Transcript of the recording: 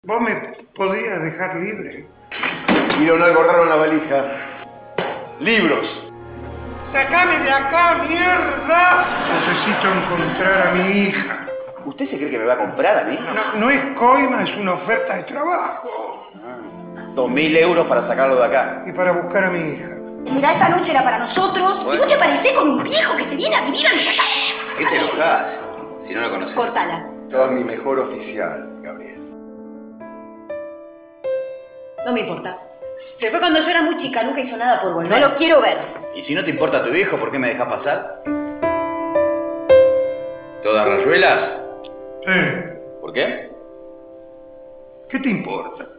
Vos me podías dejar libre. Vieron algo raro en la valija. Libros. ¡Sácame de acá, mierda! Necesito encontrar a mi hija. ¿Usted se cree que me va a comprar a mí? No es coima, es una oferta de trabajo. 2.000 euros para sacarlo de acá. Y para buscar a mi hija. Mirá, esta noche era para nosotros. Bueno. ¿Y vos te parecés con un viejo que se viene a vivir a nuestra casa? ¿Qué te enojás? Si no lo conoces. Cortala. Sos mi mejor oficial, Gabriel. No me importa. Se fue cuando yo era muy chica, nunca hizo nada por volver. No lo quiero ver. Y si no te importa tu viejo, ¿por qué me dejás pasar? ¿Todas rayuelas? Sí. ¿Por qué? ¿Qué te importa?